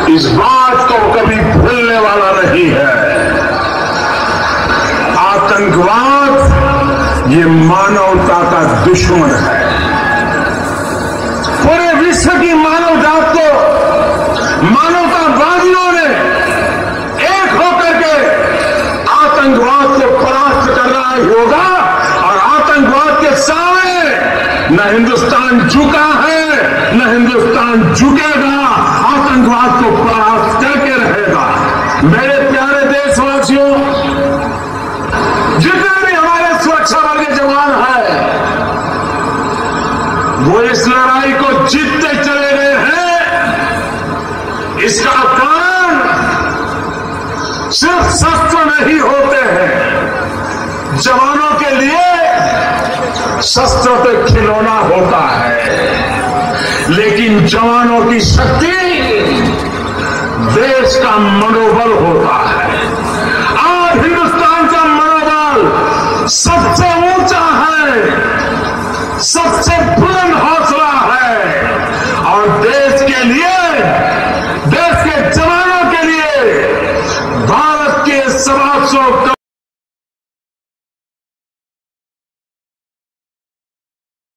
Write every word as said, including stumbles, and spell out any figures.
इस बात को कभी भूलने वाला नहीं है। आतंकवाद ये मानवता का दुश्मन है। पूरे विश्व की मानव जात को मानवतावादियों ने एक होकर के आतंकवाद को परास्त करना होगा और आतंकवाद के सामने न हिंदुस्तान झुका है न हिंदुस्तान झुकेगा। आतंकवाद को परास्त करके रहेगा। मेरे प्यारे देशवासियों, जितने भी हमारे सुरक्षा बल के जवान हैं वो इस लड़ाई को जीतते चले गए हैं। इसका कारण सिर्फ शस्त्र नहीं होते हैं। जवानों के लिए शस्त्र तो खिलौना होता है, लेकिन जवानों की शक्ति देश का मनोबल होता है।